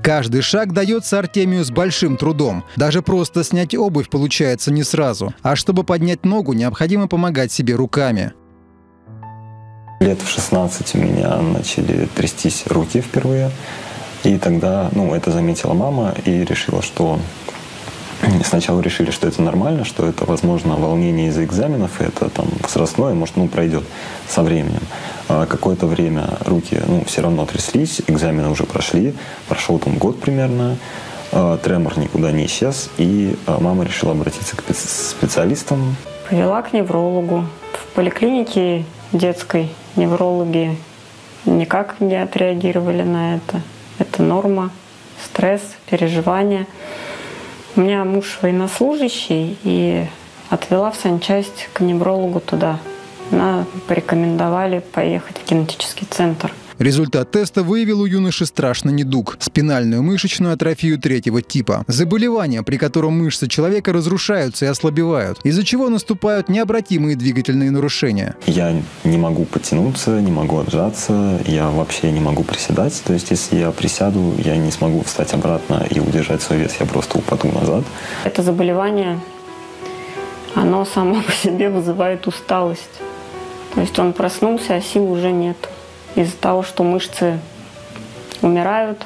Каждый шаг дается Артемию с большим трудом. Даже просто снять обувь получается не сразу. А чтобы поднять ногу, необходимо помогать себе руками. Лет в 16 у меня начали трястись руки впервые. И тогда, это заметила мама и решила, что... Сначала решили, что это нормально, что это, возможно, волнение из-за экзаменов, и это там возрастное, может, пройдет со временем. А какое-то время руки, все равно тряслись, экзамены уже прошли, прошел там год примерно, тремор никуда не исчез, и мама решила обратиться к специалистам. Повела к неврологу. В поликлинике детской неврологи никак не отреагировали на это. Это норма, стресс, переживания. У меня муж военнослужащий, и отвела в санчасть к неврологу туда. Нам порекомендовали поехать в генетический центр. Результат теста выявил у юноши страшный недуг – спинальную мышечную атрофию 3-го типа. Заболевание, при котором мышцы человека разрушаются и ослабевают, из-за чего наступают необратимые двигательные нарушения. Я не могу потянуться, не могу отжаться, я вообще не могу приседать. То есть, если я присяду, я не смогу встать обратно и удержать свой вес, я просто упаду назад. Это заболевание, оно само по себе вызывает усталость. То есть он проснулся, а сил уже нет. Из-за того, что мышцы умирают,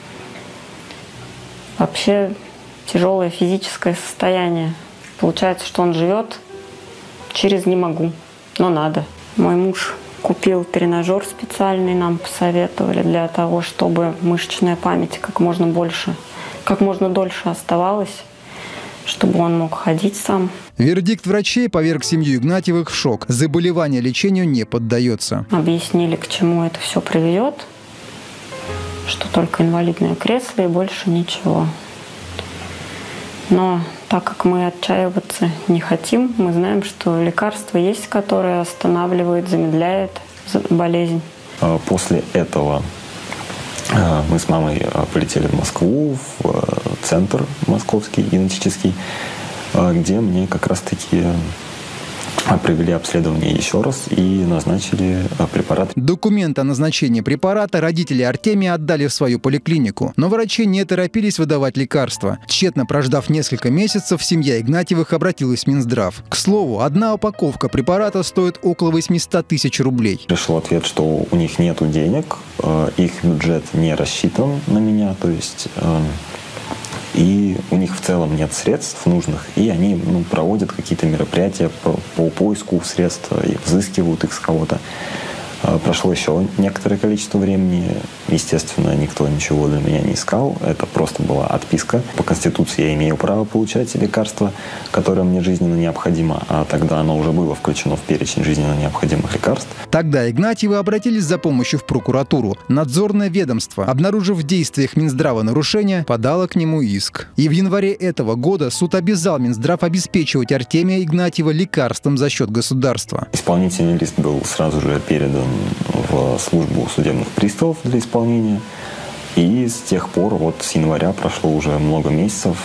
вообще тяжелое физическое состояние. Получается, что он живет через «не могу», но надо. Мой муж купил тренажер специальный, нам посоветовали, для того, чтобы мышечная память как можно дольше оставалась, чтобы он мог ходить сам. Вердикт врачей поверг семью Игнатьевых в шок. Заболевание лечению не поддается. Объяснили, к чему это все приведет, что только инвалидное кресло и больше ничего. Но так как мы отчаиваться не хотим, мы знаем, что лекарство есть, которое останавливает, замедляет болезнь. После этого мы с мамой полетели в Москву, в центр московский, генетический, где мне как раз-таки провели обследование еще раз и назначили препарат. Документ о назначении препарата родители Артемия отдали в свою поликлинику. Но врачи не торопились выдавать лекарства. Тщетно прождав несколько месяцев, семья Игнатьевых обратилась в Минздрав. К слову, одна упаковка препарата стоит около 800 тысяч рублей. Пришел ответ, что у них нет денег, их бюджет не рассчитан на меня, то есть... И у них в целом нет средств нужных, и они проводят какие-то мероприятия по поиску средств и взыскивают их с кого-то. Прошло еще некоторое количество времени. Естественно, никто ничего для меня не искал. Это просто была отписка. По Конституции я имею право получать лекарства, которое мне жизненно необходимо, а тогда оно уже было включено в перечень жизненно необходимых лекарств. Тогда Игнатьевы обратились за помощью в прокуратуру. Надзорное ведомство, обнаружив в действиях Минздрава нарушения, подало к нему иск. И в январе этого года суд обязал Минздрав обеспечивать Артемия Игнатьева лекарством за счет государства. Исполнительный лист был сразу же передан в службу судебных приставов для исполнения. И с тех пор, с января прошло уже много месяцев,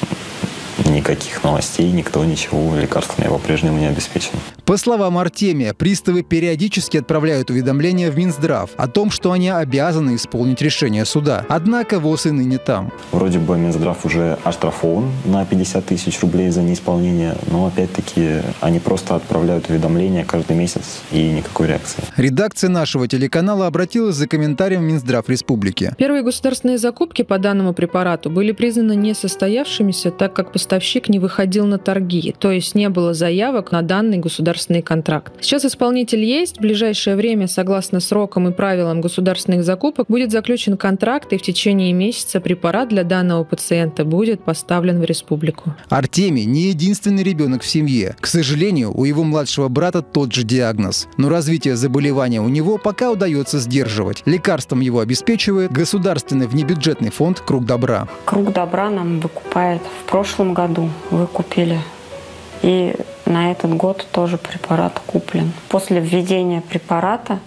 никаких новостей, никто ничего лекарствами по-прежнему не обеспечен. По словам Артемия, приставы периодически отправляют уведомления в Минздрав о том, что они обязаны исполнить решение суда. Однако ВОЗ и ныне там. Вроде бы Минздрав уже оштрафован на 50 тысяч рублей за неисполнение, но опять-таки они просто отправляют уведомления каждый месяц и никакой реакции. Редакция нашего телеканала обратилась за комментарием в Минздрав Республики. Первые государственные закупки по данному препарату были признаны несостоявшимися, так как поставщик не выходил на торги, то есть не было заявок на данный государственный контракт. Сейчас исполнитель есть. В ближайшее время, согласно срокам и правилам государственных закупок, будет заключен контракт, и в течение месяца препарат для данного пациента будет поставлен в республику. Артемий не единственный ребенок в семье. К сожалению, у его младшего брата тот же диагноз. Но развитие заболевания у него пока удается сдерживать. Лекарством его обеспечивает государственный внебюджетный фонд «Круг добра». «Круг добра» нам выкупает. В прошлом году выкупили. И на этот год тоже препарат куплен. После введения препарата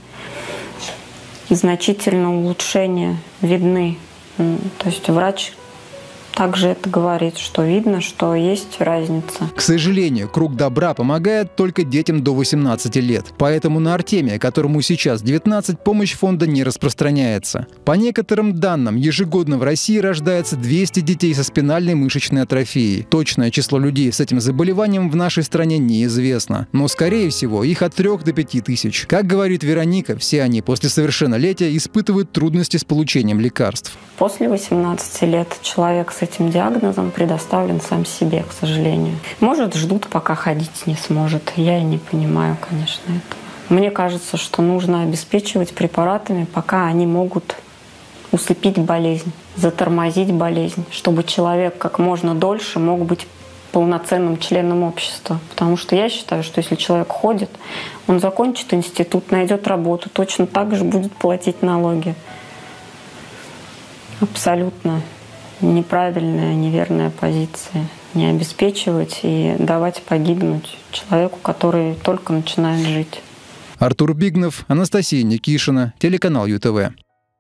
значительно улучшения видны. То есть врач также это говорит, что видно, что есть разница. К сожалению, круг добра помогает только детям до 18 лет. Поэтому на Артемия, которому сейчас 19, помощь фонда не распространяется. По некоторым данным, ежегодно в России рождается 200 детей со спинальной мышечной атрофией. Точное число людей с этим заболеванием в нашей стране неизвестно. Но, скорее всего, их от 3 до 5 тысяч. Как говорит Вероника, все они после совершеннолетия испытывают трудности с получением лекарств. После 18 лет человек с этим диагнозом предоставлен сам себе, к сожалению. Может, ждут, пока ходить не сможет. Я и не понимаю, конечно, этого. Мне кажется, что нужно обеспечивать препаратами, пока они могут усыпить болезнь, затормозить болезнь, чтобы человек как можно дольше мог быть полноценным членом общества. Потому что я считаю, что если человек ходит, он закончит институт, найдет работу, точно так же будет платить налоги. Абсолютно неправильная, неверная позиция. Не обеспечивать и давать погибнуть человеку, который только начинает жить. Артур Бигнов, Анастасия Никишина, телеканал ЮТВ.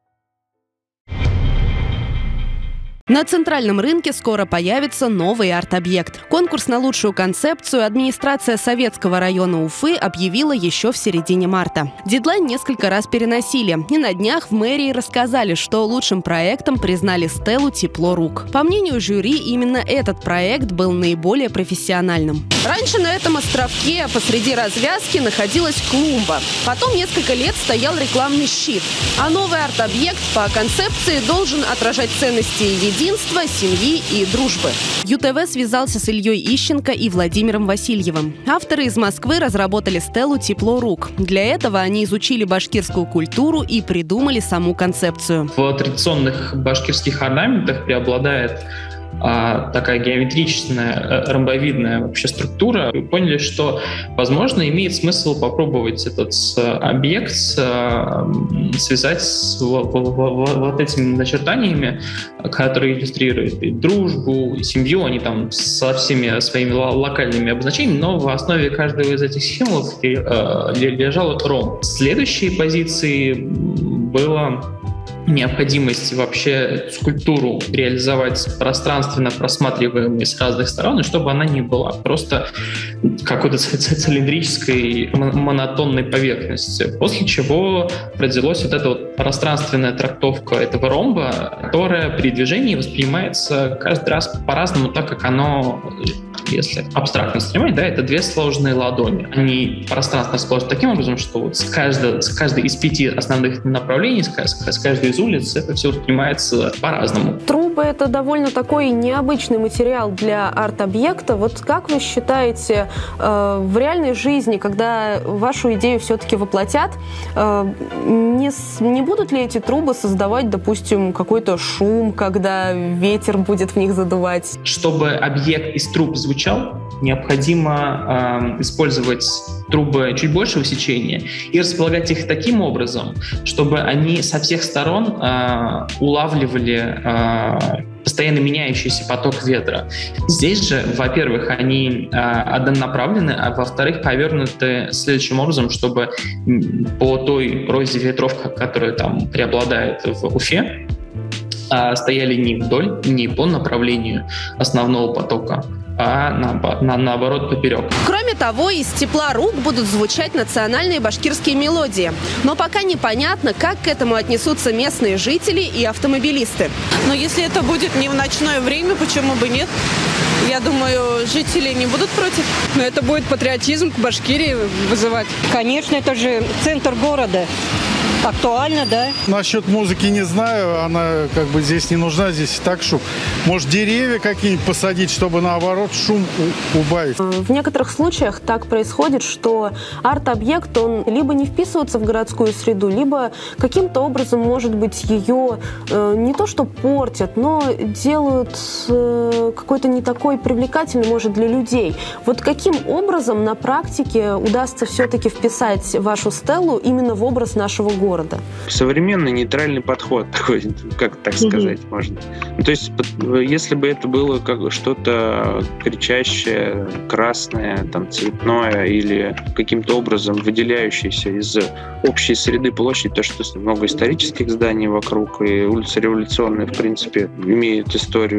На центральном рынке скоро появится новый арт-объект. Конкурс на лучшую концепцию администрация Советского района Уфы объявила еще в середине марта. Дедлайн несколько раз переносили, и на днях в мэрии рассказали, что лучшим проектом признали стелу «Тепло рук». По мнению жюри, именно этот проект был наиболее профессиональным. Раньше на этом островке посреди развязки находилась клумба. Потом несколько лет стоял рекламный щит. А новый арт-объект по концепции должен отражать ценности единства, семьи и дружбы. ЮТВ связался с Ильей Ищенко и Владимиром Васильевым. Авторы из Москвы разработали стелу «Тепло рук». Для этого они изучили башкирскую культуру и придумали саму концепцию. В традиционных башкирских орнаментах преобладает такая геометричная, ромбовидная вообще структура. Мы поняли, что, возможно, имеет смысл попробовать этот объект связать с вот этими начертаниями, которые иллюстрируют и дружбу, и семью, они там со всеми своими локальными обозначениями, но в основе каждого из этих символов лежал ромб. Следующей позицией было необходимость вообще скульптуру реализовать пространственно просматриваемой с разных сторон, и чтобы она не была просто какой-то цилиндрической монотонной поверхностью. После чего родилась вот эта вот пространственная трактовка этого ромба, которая при движении воспринимается каждый раз по-разному, так как оно, если абстрактно снимать, да, это две сложные ладони. Они пространственно расположены таким образом, что вот с каждой из 5 основных направлений, с каждой из улиц, это все воспринимается по-разному. Трубы — это довольно такой необычный материал для арт-объекта. Вот как вы считаете, в реальной жизни, когда вашу идею все-таки воплотят, не будут ли эти трубы создавать, допустим, какой-то шум, когда ветер будет в них задувать? Чтобы объект из труб звучал, необходимо использовать трубы чуть большего сечения и располагать их таким образом, чтобы они со всех сторон улавливали постоянно меняющийся поток ветра. Здесь же, во-первых, они однонаправлены, а во-вторых, повернуты следующим образом, чтобы по той розе ветров, которая там преобладает в Уфе, стояли не вдоль, не по направлению основного потока, а наоборот поперек. Кроме того, из тепла рук будут звучать национальные башкирские мелодии. Но пока непонятно, как к этому отнесутся местные жители и автомобилисты. Но если это будет не в ночное время, почему бы нет? Я думаю, жители не будут против. Но это будет патриотизм к Башкирии вызывать. Конечно, это же центр города. Актуально, да? Насчет музыки не знаю, она как бы здесь не нужна, здесь и так шум. Может, деревья какие-нибудь посадить, чтобы наоборот шум убавить? В некоторых случаях так происходит, что арт-объект, он либо не вписывается в городскую среду, либо каким-то образом, может быть, ее не то что портят, но делают какой-то не такой привлекательный, может, для людей. Вот каким образом на практике удастся все-таки вписать вашу стелу именно в образ нашего города? Современный нейтральный подход, такой, как так сказать можно. То есть, если бы это было как что-то кричащее, красное, там, цветное или каким-то образом выделяющееся из общей среды площади, то, что много исторических зданий вокруг, и улица Революционная, в принципе, имеет историю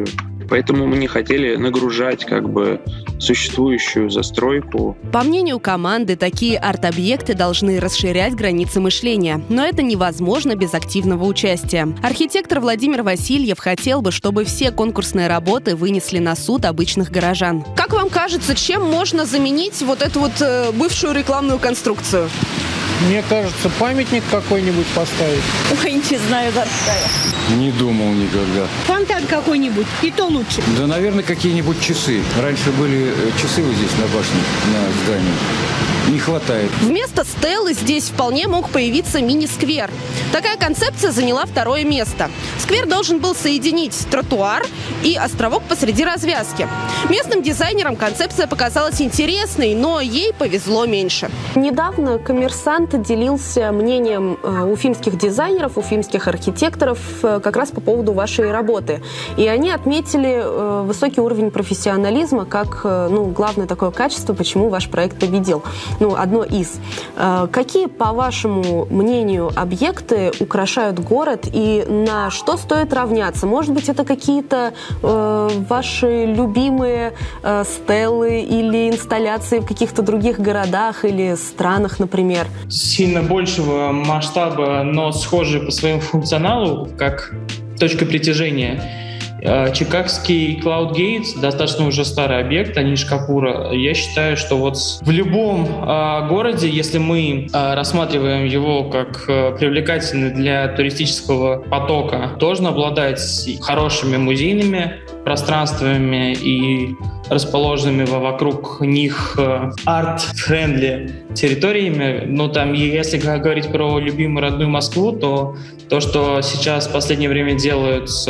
Поэтому мы не хотели нагружать как бы существующую застройку. По мнению команды, такие арт-объекты должны расширять границы мышления. Но это невозможно без активного участия. Архитектор Владимир Васильев хотел бы, чтобы все конкурсные работы вынесли на суд обычных горожан. Как вам кажется, чем можно заменить вот эту вот бывшую рекламную конструкцию? Мне кажется, памятник какой-нибудь поставить. Ой, не знаю, какая. Не думал никогда. Фонтан какой-нибудь, и то лучше. Да, наверное, какие-нибудь часы. Раньше были часы вот здесь на башне, на здании. Не хватает. Вместо стелы здесь вполне мог появиться мини-сквер. Такая концепция заняла 2-е место. Сквер должен был соединить тротуар и островок посреди развязки. Местным дизайнерам концепция показалась интересной, но ей повезло меньше. Недавно «Коммерсант» делился мнением уфимских дизайнеров, уфимских архитекторов как раз по поводу вашей работы. И они отметили высокий уровень профессионализма как главное такое качество, почему ваш проект победил. Одно из. Какие, по вашему мнению, объекты украшают город и на что стоит равняться? Может быть, это какие-то ваши любимые стелы или инсталляции в каких-то других городах или странах, например? Сильно большего масштаба, но схожие по своему функционалу, как точка притяжения. Чикагский Cloudgate, достаточно уже старый объект, Аниш Капура. Я считаю, что вот в любом городе, если мы рассматриваем его как привлекательный для туристического потока, должен обладать хорошими музейными пространствами и расположенными вокруг них арт-френдли территориями. Но там, если говорить про любимую родную Москву, то что сейчас в последнее время делают с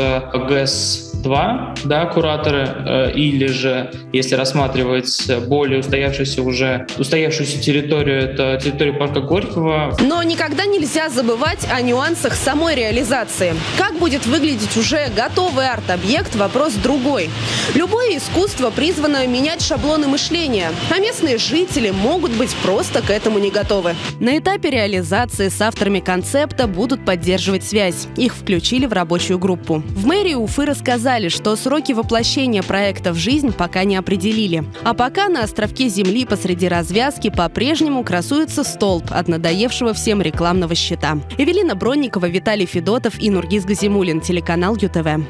ГЭС-2, да, кураторы, или же, если рассматривать более устоявшуюся территорию, это территория парка Горького. Но никогда нельзя забывать о нюансах самой реализации. Как будет выглядеть уже готовый арт-объект – вопрос другой. Любое искусство призвано менять шаблоны мышления, а местные жители могут быть просто к этому не готовы. На этапе реализации с авторами концепта будут поддерживать связь. Их включили в рабочую группу. В мэрии Уфы рассказали, что сроки воплощения проекта в жизнь пока не определили. А пока на островке земли посреди развязки по-прежнему красуется столб от надоевшего всем рекламного щита. Эвелина Бронникова, Виталий Федотов и Нургиз Газимуллин, телеканал ЮТВ.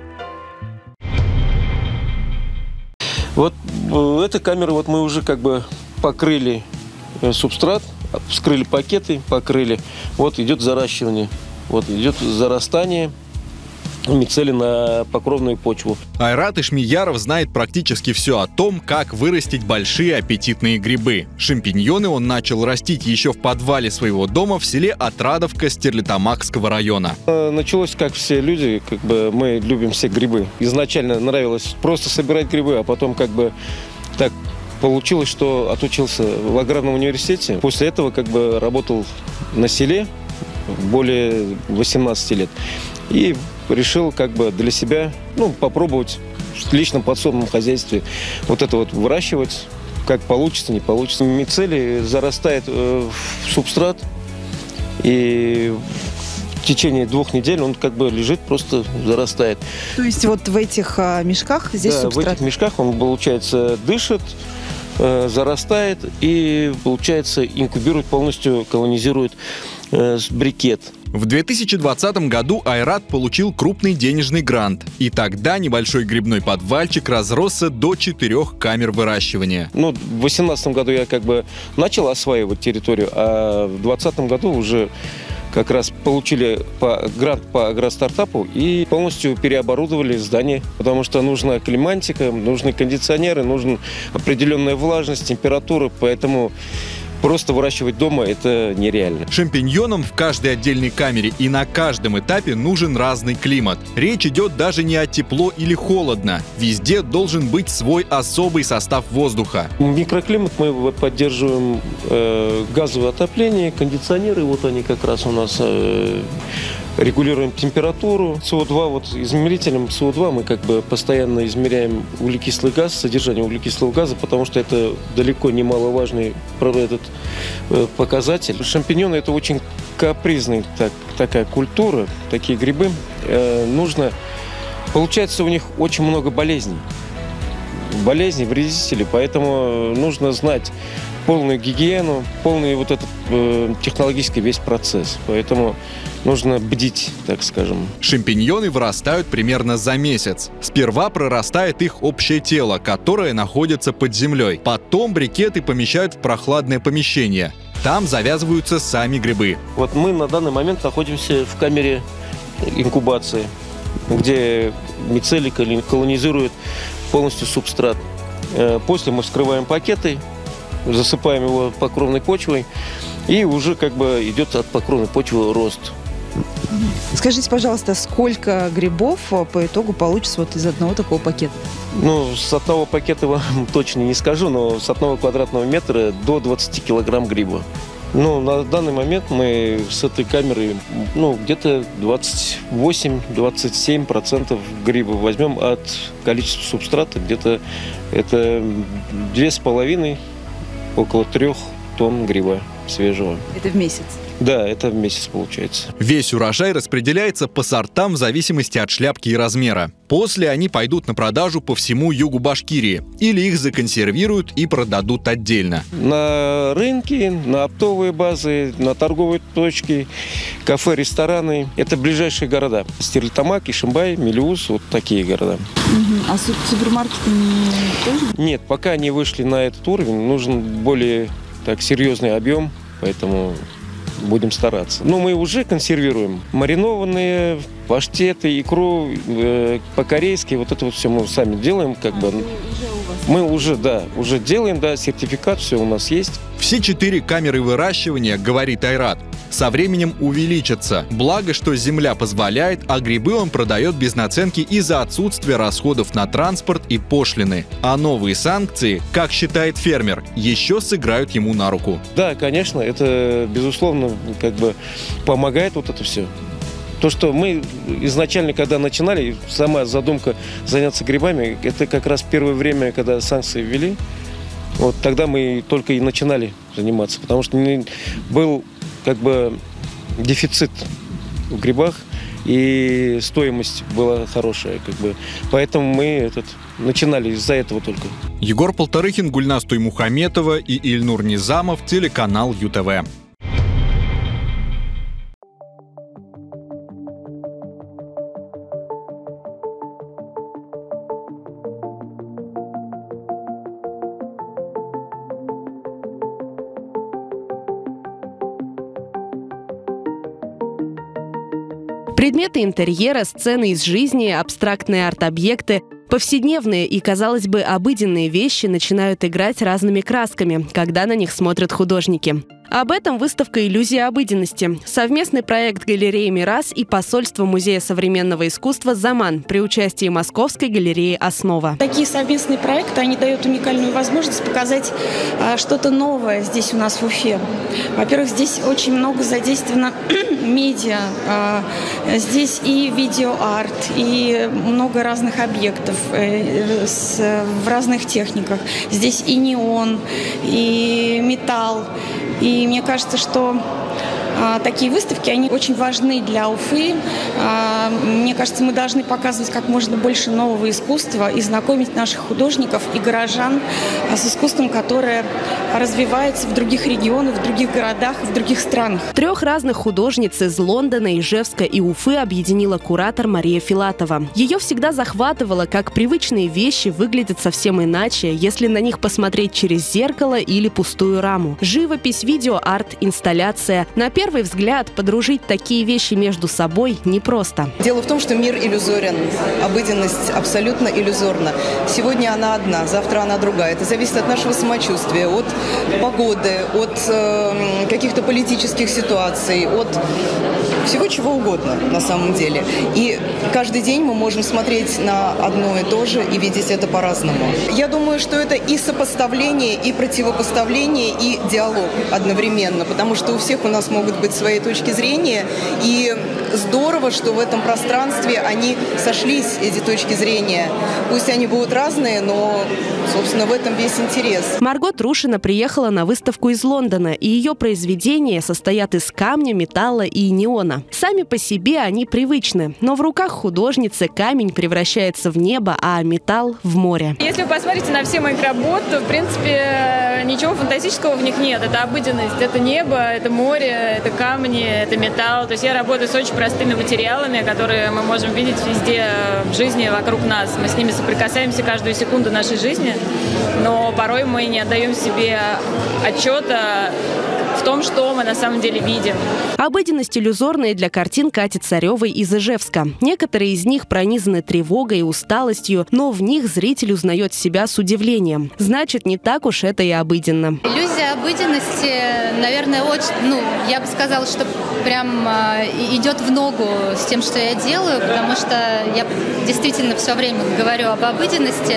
Вот эта камера, вот мы уже как бы покрыли субстрат, вскрыли пакеты, покрыли. Вот идет заращивание, вот идет зарастание мицелий на покровную почву. Айрат Ишмияров знает практически все о том, как вырастить большие аппетитные грибы. Шампиньоны он начал растить еще в подвале своего дома в селе Отрадовка Стерлитамакского района. Началось, как все люди, как бы мы любим все грибы. Изначально нравилось просто собирать грибы, а потом как бы так получилось, что отучился в аграрном университете. После этого как бы работал на селе более 18 лет. И решил как бы для себя попробовать в личном подсобном хозяйстве вот это вот выращивать, как получится, не получится. Мицелий зарастает в субстрат, и в течение 2 недель он как бы лежит, просто зарастает. То есть вот в этих мешках здесь субстрат? В этих мешках он, получается, дышит, зарастает и, получается, инкубирует полностью, колонизирует брикет. В 2020 году Айрат получил крупный денежный грант. И тогда небольшой грибной подвальчик разросся до 4 камер выращивания. В 2018 году я как бы начал осваивать территорию, а в 2020 году уже как раз получили грант по агростартапу и полностью переоборудовали здание, потому что нужна климатика, нужны кондиционеры, нужна определенная влажность, температура, поэтому просто выращивать дома – это нереально. Шампиньонам в каждой отдельной камере и на каждом этапе нужен разный климат. Речь идет даже не о тепло или холодно. Везде должен быть свой особый состав воздуха. Микроклимат мы поддерживаем газовое отопление, кондиционеры. Вот они как раз у нас регулируем температуру. СО2, вот измерителем СО2 мы как бы постоянно измеряем углекислый газ, содержание углекислого газа, потому что это далеко немаловажный этот показатель. Шампиньоны – это очень капризная такая культура, такие грибы. Нужно Получается, у них очень много болезней. Болезней, вредителей, поэтому нужно знать полную гигиену, полный вот этот технологический весь процесс. Поэтому нужно бдить, так скажем. Шампиньоны вырастают примерно за месяц. Сперва прорастает их общее тело, которое находится под землей. Потом брикеты помещают в прохладное помещение. Там завязываются сами грибы. Вот мы на данный момент находимся в камере инкубации, где мицелий колонизирует полностью субстрат. После мы вскрываем пакеты, засыпаем его покровной почвой, и уже как бы идет от покровной почвы рост. Скажите, пожалуйста, сколько грибов по итогу получится вот из одного такого пакета? Ну, с одного пакета вам точно не скажу, но с одного квадратного метра до 20 килограмм гриба. Ну, на данный момент мы с этой камеры, где-то 28-27% гриба возьмем от количества субстрата. Где-то это 2,5, около 3 тонн гриба свежего. Это в месяц? Да, это в месяц получается. Весь урожай распределяется по сортам в зависимости от шляпки и размера. После они пойдут на продажу по всему югу Башкирии. Или их законсервируют и продадут отдельно. На рынке, на оптовые базы, на торговые точки, кафе, рестораны. Это ближайшие города. Стерлитамак, Ишимбай, Мелеуз, вот такие города. А с супермаркетами тоже? Нет, пока не вышли на этот уровень. Нужен более серьезный объем, поэтому будем стараться. Но мы уже консервируем маринованные, паштеты, икру, по-корейски. Вот это вот все мы сами делаем. Мы уже делаем, сертификат, все у нас есть. Все 4 камеры выращивания, говорит Айрат, со временем увеличатся. Благо, что земля позволяет, а грибы он продает без наценки из-за отсутствия расходов на транспорт и пошлины. А новые санкции, как считает фермер, еще сыграют ему на руку. Да, конечно, это, безусловно, помогает вот это все. То, что мы изначально, когда начинали, сама задумка заняться грибами, это как раз первое время, когда санкции ввели. Вот тогда мы только и начинали заниматься, потому что был дефицит в грибах, и стоимость была хорошая. Поэтому мы начинали из-за этого только. Егор Полторыхин, Гульнас Туймухаметова и Ильнур Низамов, телеканал ЮТВ. Предметы интерьера, сцены из жизни, абстрактные арт-объекты, повседневные и, казалось бы, обыденные вещи начинают играть разными красками, когда на них смотрят художники. Об этом выставка «Иллюзия обыденности» – совместный проект галереи «Мирас» и посольства Музея современного искусства «Заман» при участии Московской галереи «Основа». Такие совместные проекты, они дают уникальную возможность показать что-то новое здесь у нас в Уфе. Во-первых, здесь очень много задействовано медиа, здесь и видеоарт, и много разных объектов в разных техниках. Здесь и неон, и металл. И мне кажется, что такие выставки, они очень важны для Уфы. Мне кажется, мы должны показывать как можно больше нового искусства и знакомить наших художников и горожан с искусством, которое развивается в других регионах, в других городах, в других странах. 3 разных художниц из Лондона, Ижевска и Уфы объединила куратор Мария Филатова. Ее всегда захватывало, как привычные вещи выглядят совсем иначе, если на них посмотреть через зеркало или пустую раму. Живопись, видеоарт, инсталляция. На первый взгляд, подружить такие вещи между собой непросто. Дело в том, что мир иллюзорен, обыденность абсолютно иллюзорна. Сегодня она одна, завтра она другая. Это зависит от нашего самочувствия, от погоды, от каких-то политических ситуаций, от всего чего угодно на самом деле. И каждый день мы можем смотреть на одно и то же и видеть это по-разному. Я думаю, что это и сопоставление, и противопоставление, и диалог одновременно, потому что у всех у нас могут могут быть своей точки зрения. И здорово, что в этом пространстве они сошлись, эти точки зрения. Пусть они будут разные, но, собственно, в этом весь интерес. Марго Трушина приехала на выставку из Лондона, и ее произведения состоят из камня, металла и неона. Сами по себе они привычны, но в руках художницы камень превращается в небо, а металл – в море. Если вы посмотрите на все мои работы, то, в принципе, ничего фантастического в них нет. Это обыденность, это небо, это море, это камни, это металл. То есть я работаю с очень простыми материалами, которые мы можем видеть везде в жизни вокруг нас. Мы с ними соприкасаемся каждую секунду нашей жизни, но порой мы не отдаем себе отчета в том, что мы на самом деле видим. Обыденность иллюзорная для картин Кати Царевой из Ижевска. Некоторые из них пронизаны тревогой и усталостью, но в них зритель узнает себя с удивлением. Значит, не так уж это и обыденно. Иллюзия обыденности, наверное, очень, я бы сказала, что прям идет в ногу с тем, что я делаю, потому что я действительно все время говорю об обыденности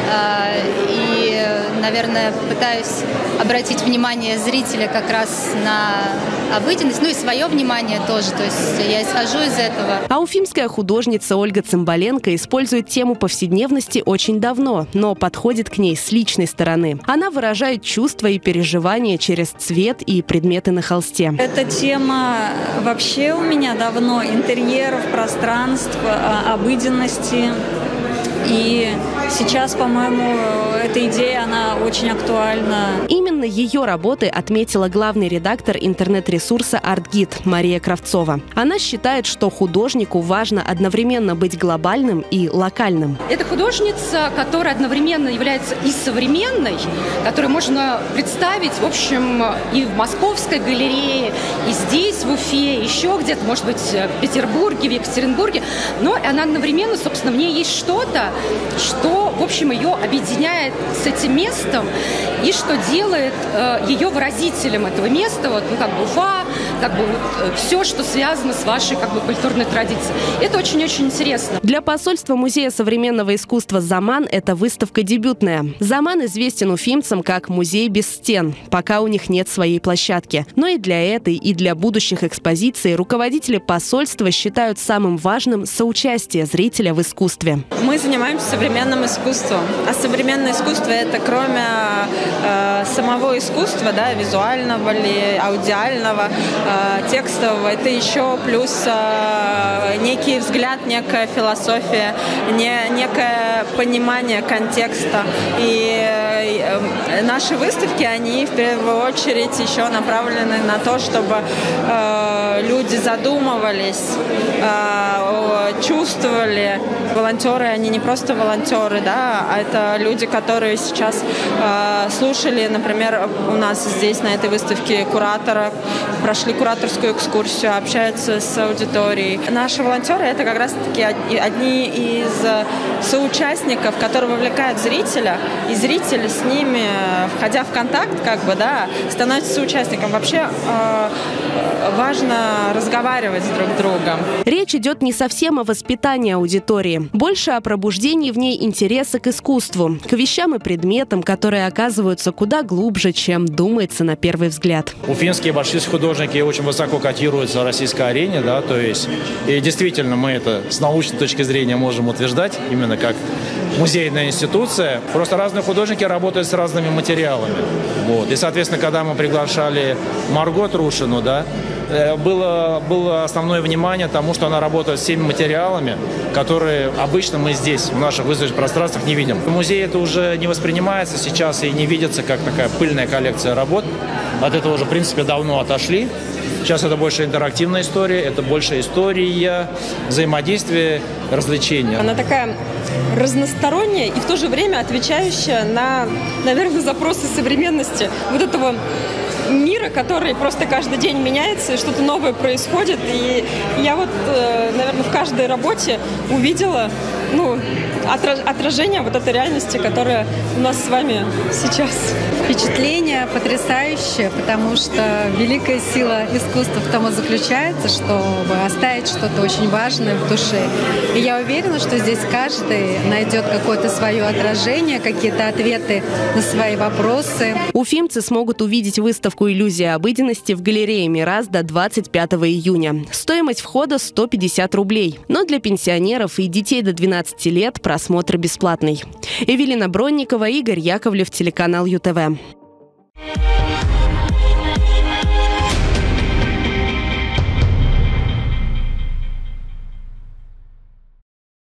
и, наверное, пытаюсь обратить внимание зрителя как раз на обыденность, и свое внимание тоже, то есть я исхожу из этого. А уфимская художница Ольга Цымбаленко использует тему повседневности очень давно, но подходит к ней с личной стороны. Она выражает чувства и переживания через цвет и предметы на холсте. Эта тема вообще у меня давно, интерьеров, пространств, обыденности. И сейчас, по-моему, эта идея, она очень актуальна. Именно ее работы отметила главный редактор интернет-ресурса ArtGit Мария Кравцова. Она считает, что художнику важно одновременно быть глобальным и локальным. Это художница, которая одновременно является и современной, которую можно представить, в общем, и в Московской галерее, и здесь, в Уфе, еще где-то, может быть, в Петербурге, в Екатеринбурге. Но она одновременно, собственно, в ней есть что-то, что, в общем, ее объединяет с этим местом и что делает ее выразителем этого места, Уфа, все, что связано с вашей культурной традицией. Это очень-очень интересно. Для посольства Музея современного искусства «Заман» эта выставка дебютная. «Заман» известен уфимцам как музей без стен, пока у них нет своей площадки. Но и для этой, и для будущих экспозиций руководители посольства считают самым важным соучастие зрителя в искусстве. Мы занимаемся современным искусством. А современное искусство — это кроме самого искусства, визуального или аудиального, текстового, это еще плюс некий взгляд, некая философия, некое понимание контекста. И наши выставки, они в первую очередь еще направлены на то, чтобы люди задумывались, чувствовали. Волонтеры, они не просто волонтеры, а это люди, которые сейчас слушали, например, у нас здесь на этой выставке куратора, прошли кураторскую экскурсию, общаются с аудиторией. Наши волонтеры — это как раз-таки одни из соучастников, которые вовлекают зрителя, и зритель с ними, входя в контакт, становится соучастником. Вообще важно разговаривать друг с другом. Речь идет не совсем о воспитании аудитории, больше о пробуждении в ней интереса к искусству, к вещам и предметам, которые оказываются куда глубже, чем думается на первый взгляд. Уфимские башкирские художники очень высоко котируются в российской арене, то есть, и действительно мы это с научной точки зрения можем утверждать, именно как музейная институция. Просто разные художники работают с разными материалами. И, соответственно, когда мы приглашали Марго Трушину, было основное внимание тому, что она работает с теми материалами, которые обычно мы здесь, в наших выставочных пространствах, не видим. В музее это уже не воспринимается сейчас и не видится как такая пыльная коллекция работ. От этого уже, в принципе, давно отошли. Сейчас это больше интерактивная история, это больше история, взаимодействие, развлечения. Она такая разносторонняя и в то же время отвечающая на, наверное, запросы современности. Вот этого мира, который просто каждый день меняется, и что-то новое происходит. И я наверное, в каждой работе увидела отражение вот этой реальности, которая у нас с вами сейчас. Впечатление потрясающее, потому что великая сила искусства в том и заключается, чтобы оставить что-то очень важное в душе. И я уверена, что здесь каждый найдет какое-то свое отражение, какие-то ответы на свои вопросы. Уфимцы смогут увидеть выставку «Иллюзия обыденности» в галерее «Мирас» до 25 июня. Стоимость входа 150 рублей. Но для пенсионеров и детей до 12 лет просмотр бесплатный. Эвелина Бронникова, Игорь Яковлев, телеканал ЮТВ.